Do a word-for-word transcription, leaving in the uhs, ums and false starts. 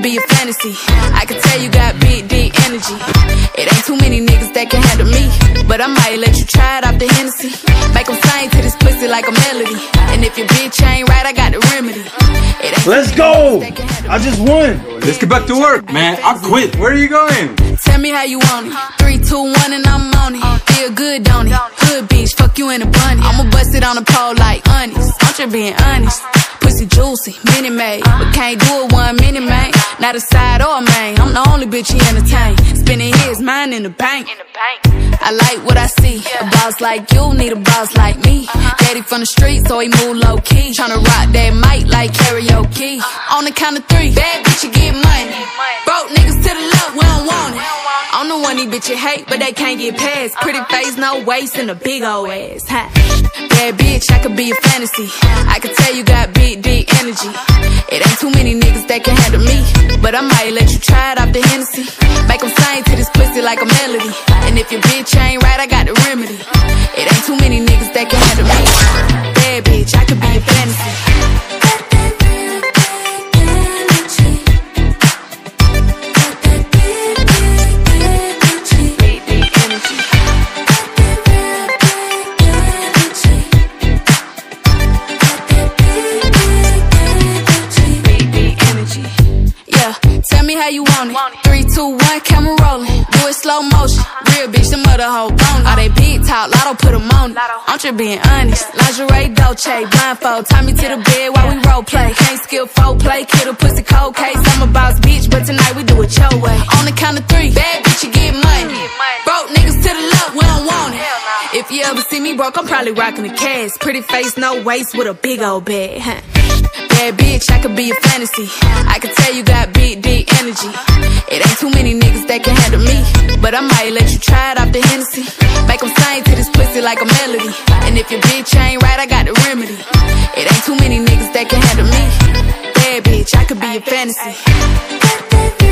be a fantasy. I can tell you got big, deep energy. It ain't too many niggas that can handle me, but I might let you try it off the Hennessy. Make them sing to this pussy like a melody. And if your bitch ain't right, I got the remedy. Let's go! I just won! Let's get back to work, man. I quit. Where are you going? Tell me how you want it. Three, two, one, and I'm on it. Feel good, don't it? Hood bitch, fuck you in a bunny. I'ma bust it on the pole like honest. I'm just being honest. Pussy juicy, mini made, but can't do it one minute, man. Not a side or a main. I'm the only bitch he entertain. Spending his mind in the bank. I like what I see. A boss like you need a boss like me. Daddy from the street, so he move low key. Tryna rock that mic like karaoke. On the count of three, bad bitch you get money. Broke niggas to the left, we don't want it. I'm the one these bitches hate, but they can't get past. Pretty face, no waist, and a big old ass. Ha. Bad bitch, I could be a fantasy. I can tell you got big, deep energy. It ain't too many niggas that can handle me, but I might let you try it off the Hennessy. Make them sing to this pussy like a melody. And if your bitch ain't right, I got the remedy. It ain't too many niggas that can handle me. Bad bitch, I could be a fantasy. Tell me how you want it. Three, two, one, camera rolling. Do it slow motion. Real bitch, the mother hoe bone. All they big talk, lotto put them on it. I'm just being honest. Lingerie, Dolce, blindfold. Tie me to the bed while we role play. Can't skill folk play, kill the pussy cold case. I'm a boss bitch, but tonight we do it your way. On the count of three, bad bitch, you get money. Broke niggas to the left, we don't want it. If you ever see me broke, I'm probably rocking the cash. Pretty face, no waist, with a big old bag. Huh? Bad bitch, I could be a fantasy. I can tell you got big, deep energy. It ain't too many niggas that can handle me, but I might let you try it off the Hennessy. Make them sing to this pussy like a melody. And if your bitch ain't right, I got the remedy. It ain't too many niggas that can handle me. Bad bitch, I could be a fantasy.